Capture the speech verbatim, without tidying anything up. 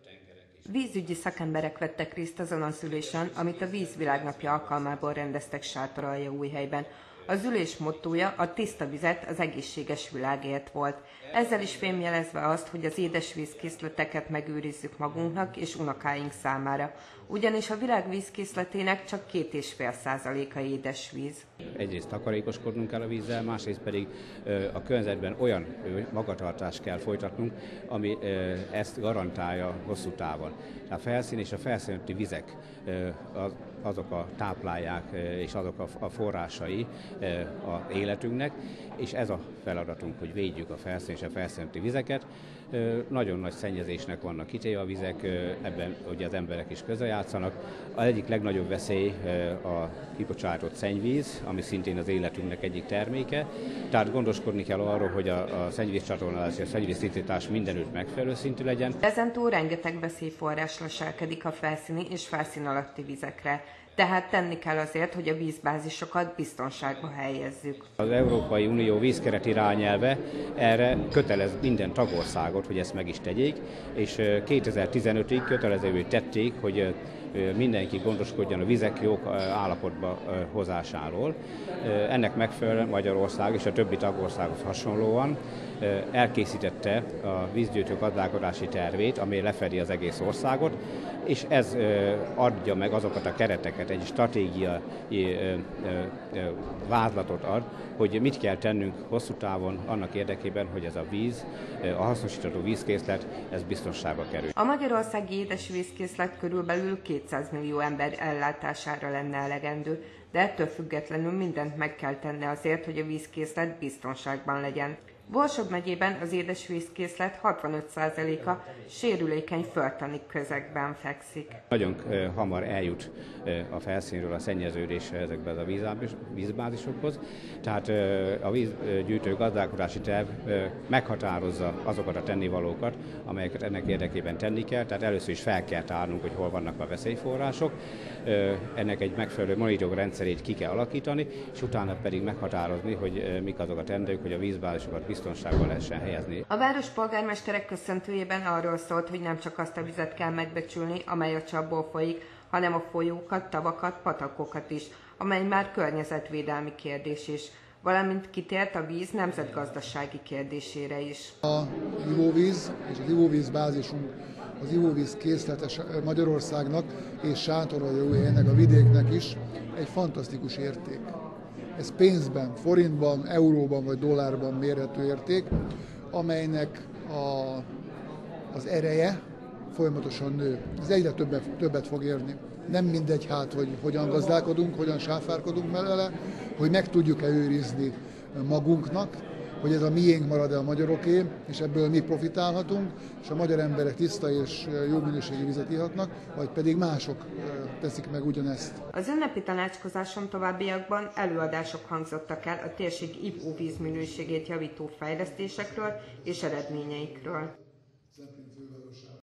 Vízügyi szakemberek vettek részt azon az ülésen, amit a Víz Világnapja alkalmából rendeztek Sátoraljaújhelyben. Az ülés mottója a tiszta vizet, az egészséges világért volt. Ezzel is fémjelezve azt, hogy az édesvízkészleteket megőrizzük magunknak és unokáink számára. Ugyanis a világ vízkészletének csak két és fél százaléka édesvíz. Egyrészt takarékoskodnunk kell a vízzel, másrészt pedig a környezetben olyan magatartást kell folytatnunk, ami ezt garantálja hosszú távon. A felszín és a felszínti vizek azok a táplálják és azok a forrásai az életünknek, és ez a feladatunk, hogy védjük a felszín és a felszínti vizeket. Nagyon nagy szennyezésnek vannak kitéve a vizek, ebben ugye az emberek is közrejátszanak. Az egyik legnagyobb veszély a kibocsátott szennyvíz, ami szintén az életünknek egyik terméke. Tehát gondoskodni kell arról, hogy a, a szennyvízcsatornázás és a szennyvíztisztítás mindenütt megfelelő szintű legyen. Ezentúl rengeteg veszélyforrás leselkedik a felszíni és felszín alatti vizekre. Tehát tenni kell azért, hogy a vízbázisokat biztonságba helyezzük. Az Európai Unió vízkeret irányelve erre kötelez minden tagországot, hogy ezt meg is tegyék, és kétezer-tizenötig kötelezővé tették, hogy mindenki gondoskodjon a vizek jó állapotba hozásáról. Ennek megfelelően Magyarország és a többi tagországhoz hasonlóan elkészítette a vízgyűjtő gazdálkodási tervét, amely lefedi az egész országot, és ez adja meg azokat a kereteket, egy stratégiai vázlatot ad, hogy mit kell tennünk hosszú távon annak érdekében, hogy ez a víz, a hasznosítható vízkészlet, ez biztonságba kerül. A magyarországi édesvízkészlet körülbelül kétszáz millió ember ellátására lenne elegendő, de ettől függetlenül mindent meg kell tenni azért, hogy a vízkészlet biztonságban legyen. Borsod megyében az édesvízkészlet hatvanöt százaléka sérülékeny földtani közegben fekszik. Nagyon hamar eljut a felszínről a szennyeződés ezekben a vízbázisokhoz, tehát a vízgyűjtő gazdálkodási terv meghatározza azokat a tennivalókat, amelyeket ennek érdekében tenni kell, tehát először is fel kell tárnunk, hogy hol vannak a veszélyforrások, ennek egy megfelelő monitoring rendszerét ki kell alakítani, és utána pedig meghatározni, hogy mik azok a teendők, hogy a vízbázisokat biztonságban lehessen helyezni. A város polgármesterek köszöntőjében arról szólt, hogy nem csak azt a vizet kell megbecsülni, amely a csapból folyik, hanem a folyókat, tavakat, patakokat is, amely már környezetvédelmi kérdés is, valamint kitért a víz nemzetgazdasági kérdésére is. A ivóvíz és az ivóvízbázisunk, az ivóvíz készletes Magyarországnak és Sátoraljaújhelynek, a vidéknek is egy fantasztikus érték. Ez pénzben, forintban, euróban vagy dollárban mérhető érték, amelynek a, az ereje folyamatosan nő. Ez egyre többet, többet fog érni. Nem mindegy hát, hogy hogyan gazdálkodunk, hogyan sáfárkodunk vele, hogy meg tudjuk-e őrizni magunknak, hogy ez a miénk marad-e a magyaroké, és ebből mi profitálhatunk, és a magyar emberek tiszta és jó minőségű vizet ihatnak, vagy pedig mások teszik meg ugyanezt. Az ünnepi tanácskozáson továbbiakban előadások hangzottak el a térség ivóvíz minőségét javító fejlesztésekről és eredményeikről.